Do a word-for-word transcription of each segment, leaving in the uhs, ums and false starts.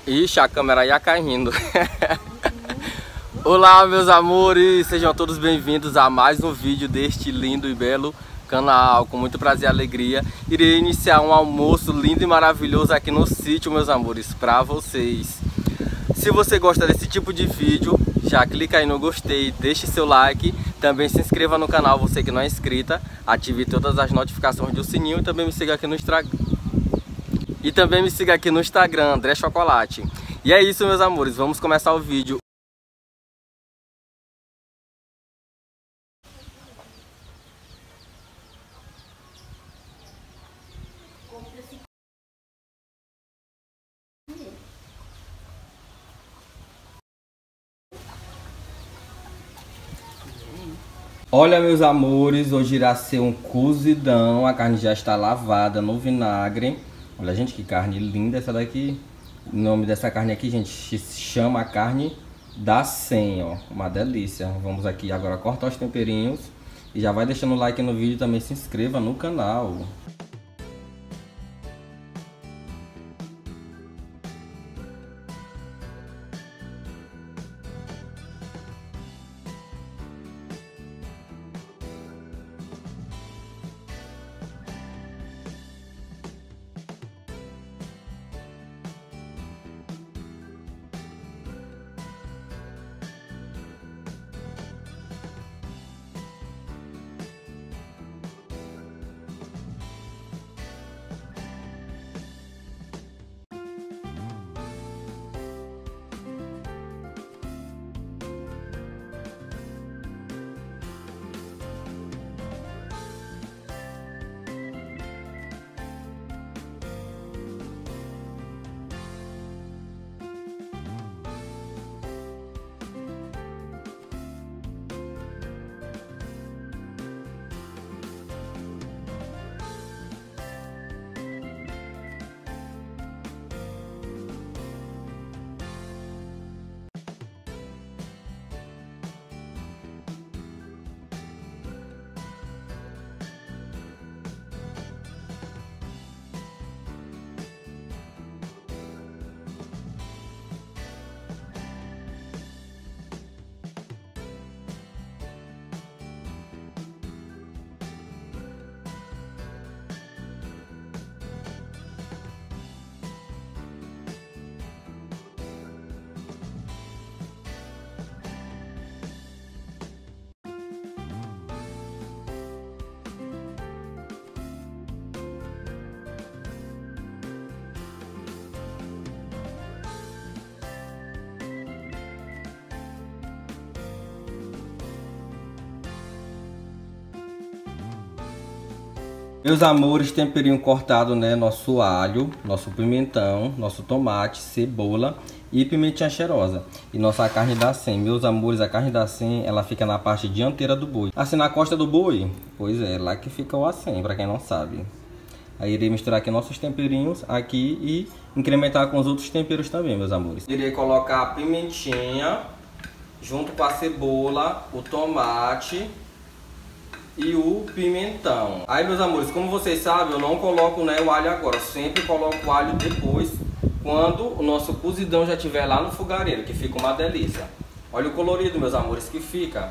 Ixi, a câmera ia caindo. Olá, meus amores, sejam todos bem-vindos a mais um vídeo deste lindo e belo canal. Com muito prazer e alegria, irei iniciar um almoço lindo e maravilhoso aqui no sítio, meus amores, para vocês. Se você gosta desse tipo de vídeo, já clica aí no gostei, deixe seu like, também se inscreva no canal, você que não é inscrita, ative todas as notificações do sininho e também me siga aqui no Instagram. E também me siga aqui no Instagram, André Chocolate. E é isso, meus amores, vamos começar o vídeo. Olha, meus amores, hoje irá ser um cozidão. A carne já está lavada no vinagre. Olha, gente, que carne linda essa daqui. O nome dessa carne aqui, gente, se chama carne da cem, ó. Uma delícia. Vamos aqui agora cortar os temperinhos. E já vai deixando o like no vídeo, também se inscreva no canal. Meus amores, temperinho cortado, né? Nosso alho, nosso pimentão, nosso tomate, cebola e pimentinha cheirosa. E nossa carne da cem. Meus amores, a carne da cem, ela fica na parte dianteira do boi. Assim, na costa do boi? Pois é, lá que fica o acém, pra quem não sabe. Aí irei misturar aqui nossos temperinhos aqui e incrementar com os outros temperos também, meus amores. Irei colocar a pimentinha junto com a cebola, o tomate e o pimentão. Aí, meus amores, como vocês sabem, eu não coloco, né, o alho agora. Eu sempre coloco o alho depois, quando o nosso cozidão já estiver lá no fogareiro, que fica uma delícia. Olha o colorido, meus amores, que fica.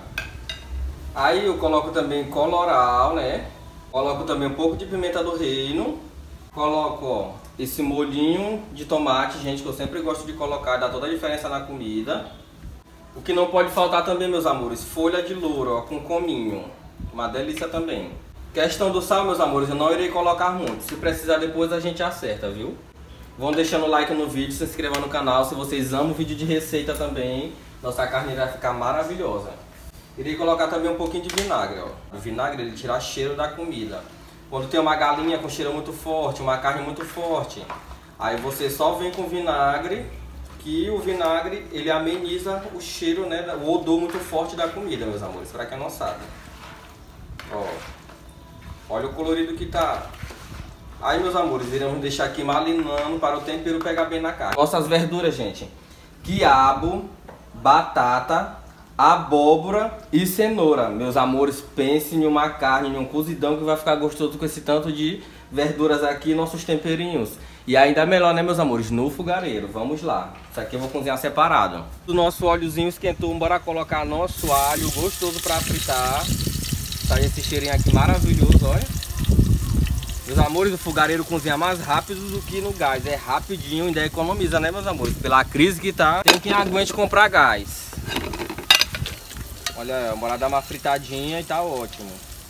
Aí eu coloco também coloral, né? Coloco também um pouco de pimenta do reino. Coloco, ó, esse molhinho de tomate, gente, que eu sempre gosto de colocar, dá toda a diferença na comida. O que não pode faltar também, meus amores, folha de louro, ó, com cominho. Uma delícia também. Questão do sal, meus amores, eu não irei colocar muito. Se precisar, depois a gente acerta, viu? Vão deixando o like no vídeo, se inscreva no canal. Se vocês amam vídeo de receita também, nossa carne vai ficar maravilhosa. Irei colocar também um pouquinho de vinagre, ó. O vinagre, ele tira cheiro da comida. Quando tem uma galinha com cheiro muito forte, uma carne muito forte, aí você só vem com vinagre, que o vinagre, ele ameniza o cheiro, né, o odor muito forte da comida, meus amores, para quem não sabe. Ó, olha o colorido que tá. Aí, meus amores, iremos deixar aqui marinando para o tempero pegar bem na carne. Nossas verduras, gente: quiabo, batata, abóbora e cenoura. Meus amores, pensem em uma carne, em um cozidão que vai ficar gostoso com esse tanto de verduras aqui, nossos temperinhos. E ainda melhor, né, meus amores, no fogareiro. Vamos lá. Isso aqui eu vou cozinhar separado. O nosso óleozinho esquentou, bora colocar nosso alho gostoso pra fritar. Tá esse cheirinho aqui maravilhoso, olha. Meus amores, o fogareiro cozinha mais rápido do que no gás. É rapidinho, ainda economiza, né, meus amores? Pela crise que tá, tem quem aguente comprar gás. Olha, bora dar uma fritadinha e tá ótimo.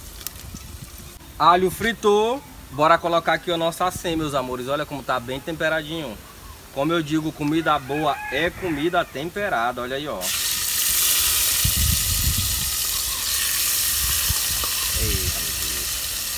Alho fritou. Bora colocar aqui o nosso acém, meus amores. Olha como tá bem temperadinho. Como eu digo, comida boa é comida temperada. Olha aí, ó. Eita, meu Deus.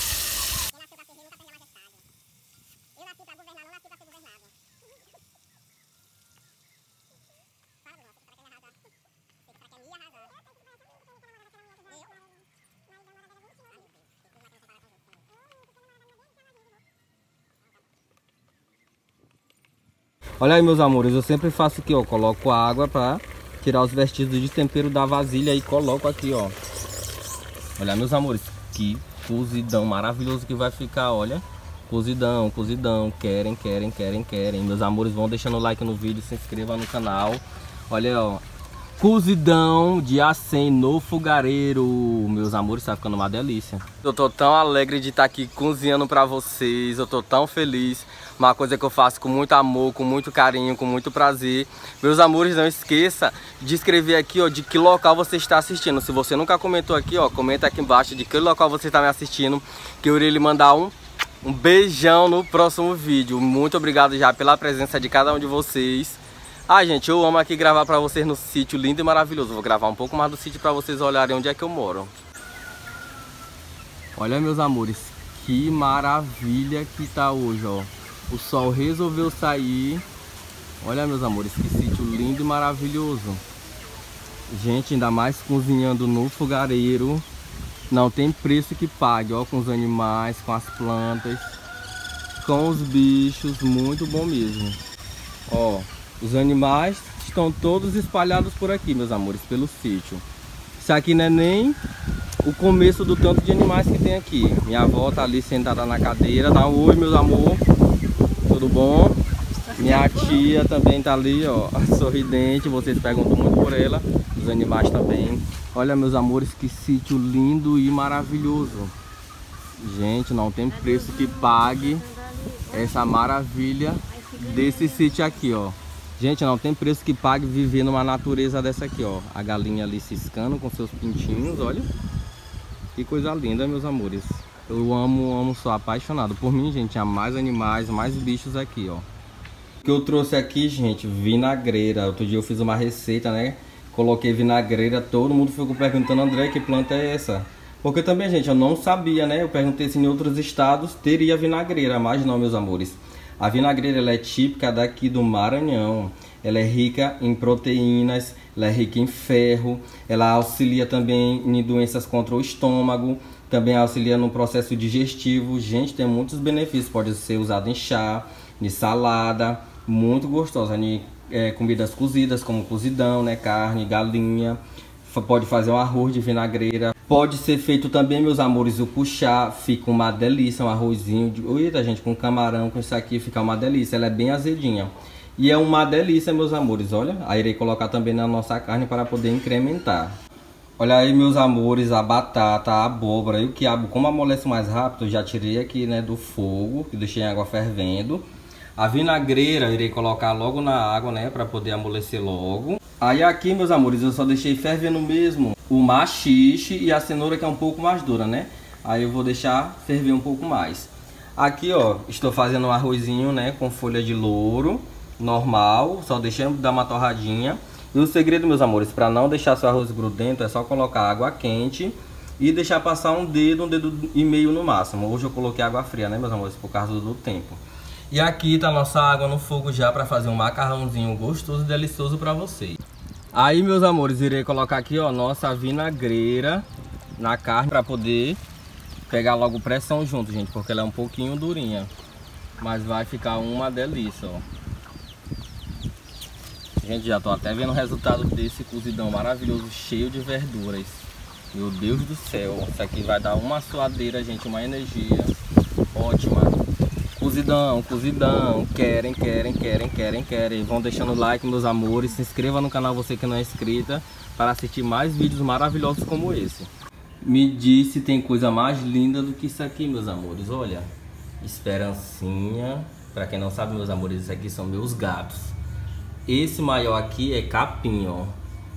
Olha aí, meus amores, eu sempre faço aqui, ó, coloco água pra tirar os vestígios de tempero da vasilha e coloco aqui, ó. Olha, meus amores, que cozidão maravilhoso que vai ficar, olha. Cozidão, cozidão, querem, querem, querem, querem. Meus amores, vão deixando o like no vídeo, se inscreva no canal. Olha, ó, cozidão de acém no fogareiro. Meus amores, tá ficando uma delícia. Eu tô tão alegre de estar aqui cozinhando pra vocês, eu tô tão feliz. Uma coisa que eu faço com muito amor, com muito carinho, com muito prazer. Meus amores, não esqueça de escrever aqui, ó, de que local você está assistindo. Se você nunca comentou aqui, ó, comenta aqui embaixo de que local você está me assistindo, que eu irei lhe mandar um, um beijão no próximo vídeo. Muito obrigado já pela presença de cada um de vocês. Ah, gente, eu amo aqui gravar pra vocês no sítio lindo e maravilhoso. Vou gravar um pouco mais do sítio pra vocês olharem onde é que eu moro. Olha, meus amores, que maravilha que tá hoje, ó. O sol resolveu sair. Olha, meus amores, que sítio lindo e maravilhoso. Gente, ainda mais cozinhando no fogareiro. Não tem preço que pague, ó, com os animais, com as plantas, com os bichos, muito bom mesmo. Ó, os animais estão todos espalhados por aqui, meus amores, pelo sítio. Isso aqui não é nem o começo do tanto de animais que tem aqui. Minha avó tá ali sentada na cadeira. Dá um oi, meus amor. Tudo bom? Minha tia também tá ali, ó, sorridente. Vocês perguntam muito por ela. Os animais também. Olha, meus amores, que sítio lindo e maravilhoso. Gente, não tem preço que pague essa maravilha desse sítio aqui, ó. Gente, não tem preço que pague viver numa natureza dessa aqui, ó. A galinha ali ciscando com seus pintinhos, olha. Que coisa linda, meus amores. Eu amo, amo, sou apaixonado. Por mim, gente, há mais animais, mais bichos aqui, ó. O que eu trouxe aqui, gente, vinagreira. Outro dia eu fiz uma receita, né? Coloquei vinagreira, todo mundo ficou perguntando, André, que planta é essa? Porque também, gente, eu não sabia, né? Eu perguntei se em outros estados teria vinagreira, mas não, meus amores. A vinagreira, ela é típica daqui do Maranhão. Ela é rica em proteínas, ela é rica em ferro, ela auxilia também em doenças contra o estômago, também auxilia no processo digestivo. Gente, tem muitos benefícios, pode ser usado em chá, em salada, muito gostosa, em é, comidas cozidas, como cozidão, né, carne, galinha. Pode fazer um arroz de vinagreira. Pode ser feito também, meus amores, o cuchá. Fica uma delícia, um arrozinho de... Eita, gente, com camarão, com isso aqui, fica uma delícia. Ela é bem azedinha. E é uma delícia, meus amores, olha. Aí irei colocar também na nossa carne para poder incrementar. Olha aí, meus amores, a batata, a abóbora e o quiabo. Como amolece mais rápido, eu já tirei aqui, né, do fogo, que deixei a água fervendo. A vinagreira, irei colocar logo na água, né, para poder amolecer logo. Aí aqui, meus amores, eu só deixei fervendo mesmo o maxixe e a cenoura, que é um pouco mais dura, né? Aí eu vou deixar ferver um pouco mais. Aqui, ó, estou fazendo um arrozinho, né, com folha de louro, normal. Só deixando dar uma torradinha. E o segredo, meus amores, para não deixar seu arroz grudento, é só colocar água quente e deixar passar um dedo, um dedo e meio no máximo. Hoje eu coloquei água fria, né, meus amores, por causa do tempo. E aqui tá nossa água no fogo já para fazer um macarrãozinho gostoso e delicioso para vocês. Aí, meus amores, irei colocar aqui, ó, nossa vinagreira na carne para poder pegar logo pressão junto, gente, porque ela é um pouquinho durinha, mas vai ficar uma delícia, ó. Gente, já tô até vendo o resultado desse cozidão maravilhoso, cheio de verduras. Meu Deus do céu, isso aqui vai dar uma suadeira, gente, uma energia ótima. cozidão, cozidão. Querem, querem, querem, querem, querem. Vão deixando like, meus amores. Se inscreva no canal, você que não é inscrita, para assistir mais vídeos maravilhosos como esse. Me diz se tem coisa mais linda do que isso aqui, meus amores. Olha, Esperancinha. Para quem não sabe, meus amores, esses aqui são meus gatos. Esse maior aqui é Capim, ó.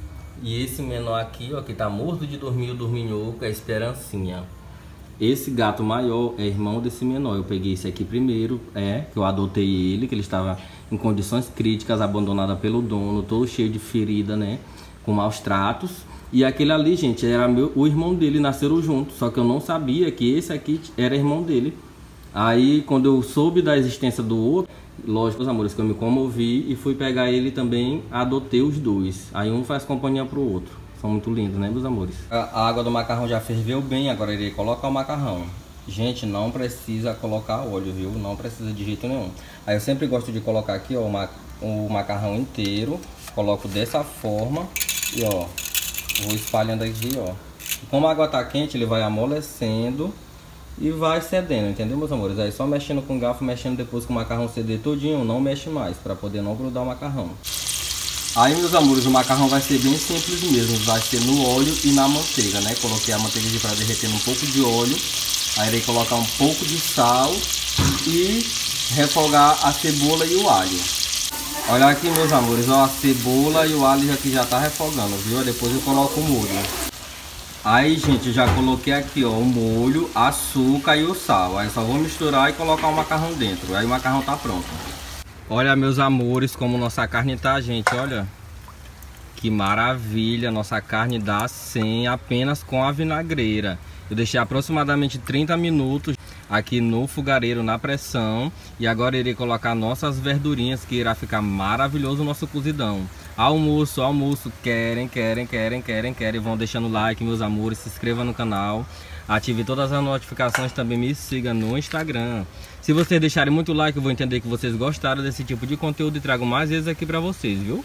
E esse menor aqui, ó, que tá morto de dormir, o dorminhoco, é Esperancinha. Esse gato maior é irmão desse menor. Eu peguei esse aqui primeiro, é, que eu adotei ele, que ele estava em condições críticas, abandonado pelo dono, todo cheio de ferida, né, com maus tratos. E aquele ali, gente, era meu, o irmão dele, nasceram juntos, só que eu não sabia que esse aqui era irmão dele. Aí, quando eu soube da existência do outro, lógico, meus amores, que eu me comovi e fui pegar ele também, adotei os dois. Aí um faz companhia pro outro. São muito lindos, né, meus amores? A água do macarrão já ferveu bem, agora irei colocar o macarrão. Gente, não precisa colocar óleo, viu? Não precisa de jeito nenhum. Aí eu sempre gosto de colocar aqui, ó, o macarrão inteiro. Coloco dessa forma e, ó, vou espalhando aqui, ó. Como a água tá quente, ele vai amolecendo e vai cedendo, entendeu, meus amores? Aí só mexendo com o garfo, mexendo depois que o macarrão ceder todinho, não mexe mais, para poder não grudar o macarrão. Aí, meus amores, o macarrão vai ser bem simples mesmo, vai ser no óleo e na manteiga, né? Coloquei a manteiga aqui para derreter um pouco de óleo, aí irei colocar um pouco de sal e refogar a cebola e o alho. Olha aqui, meus amores, ó, a cebola e o alho aqui já tá refogando, viu? Depois eu coloco o molho. Aí, gente, eu já coloquei aqui, ó, o molho, açúcar e o sal. Aí só vou misturar e colocar o macarrão dentro, aí o macarrão tá pronto. Olha, meus amores, como nossa carne tá, gente, olha. Que maravilha, nossa carne dá cem apenas com a vinagreira. Eu deixei aproximadamente trinta minutos aqui no fogareiro, na pressão. E agora irei colocar nossas verdurinhas, que irá ficar maravilhoso o nosso cozidão. Almoço, almoço, querem, querem, querem, querem, querem. Vão deixando like, meus amores, se inscreva no canal. Ative todas as notificações, também me siga no Instagram. Se vocês deixarem muito like, eu vou entender que vocês gostaram desse tipo de conteúdo e trago mais vezes aqui pra vocês, viu?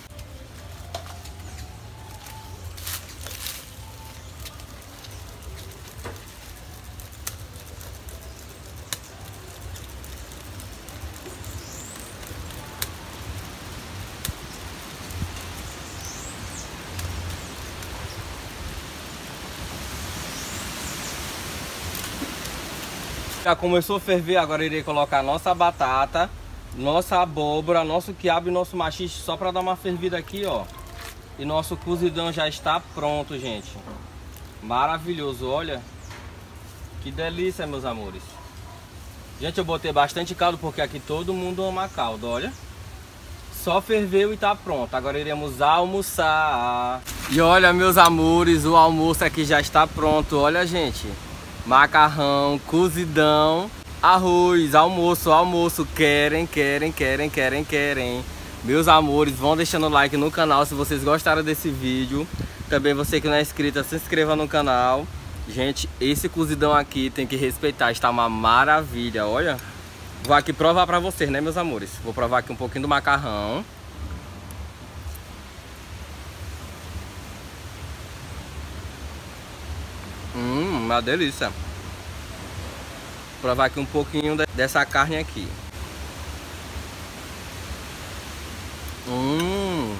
Já começou a ferver, agora irei colocar nossa batata, nossa abóbora, nosso quiabo e nosso maxixe só para dar uma fervida aqui, ó. E nosso cozidão já está pronto, gente. Maravilhoso, olha. Que delícia, meus amores. Gente, eu botei bastante caldo porque aqui todo mundo ama caldo, olha. Só ferveu e tá pronto. Agora iremos almoçar. E olha, meus amores, o almoço aqui já está pronto, olha, gente. Macarrão, cozidão, arroz, almoço, almoço, querem, querem, querem, querem, querem. Meus amores, vão deixando like no canal se vocês gostaram desse vídeo. Também você que não é inscrito, se inscreva no canal. Gente, esse cozidão aqui tem que respeitar, está uma maravilha, olha. Vou aqui provar pra vocês, né, meus amores? Vou provar aqui um pouquinho do macarrão. Hum, uma delícia. Vou provar aqui um pouquinho dessa carne aqui. Hum.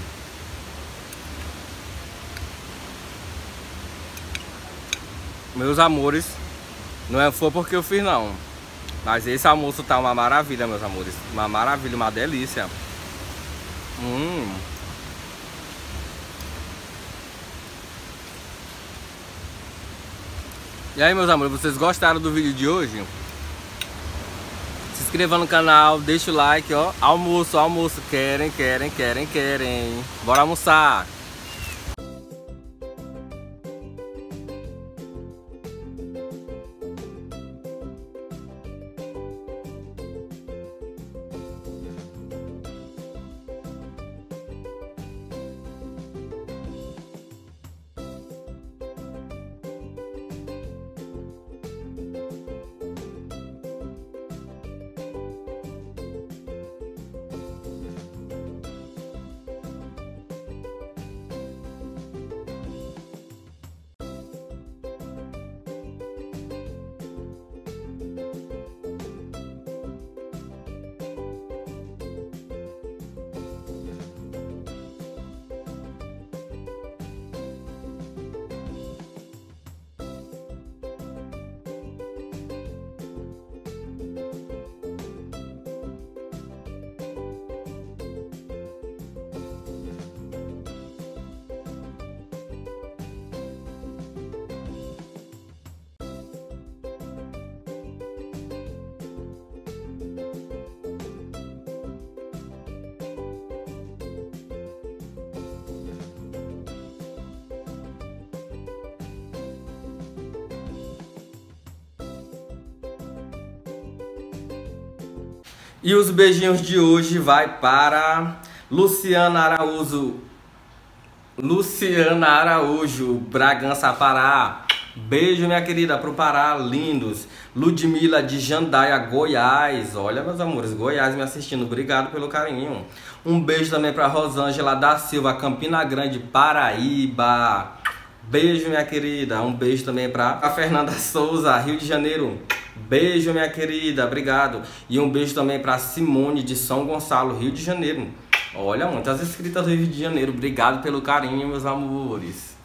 Meus amores, não é foi porque eu fiz não, mas esse almoço tá uma maravilha, meus amores. Uma maravilha, uma delícia. Hum. E aí, meus amores, vocês gostaram do vídeo de hoje? Se inscreva no canal, deixa o like, ó. Almoço, almoço, querem, querem, querem, querem. Bora almoçar! E os beijinhos de hoje vai para Luciana Araújo. Luciana Araújo, Bragança, Pará. Beijo, minha querida, pro Pará, lindos. Ludmila de Jandaia, Goiás. Olha, meus amores, Goiás me assistindo. Obrigado pelo carinho. Um beijo também pra Rosângela da Silva, Campina Grande, Paraíba. Beijo, minha querida. Um beijo também pra a Fernanda Souza, Rio de Janeiro. Beijo, minha querida, obrigado. E um beijo também pra Simone de São Gonçalo, Rio de Janeiro. Olha, muitas inscritas do Rio de Janeiro. Obrigado pelo carinho, meus amores.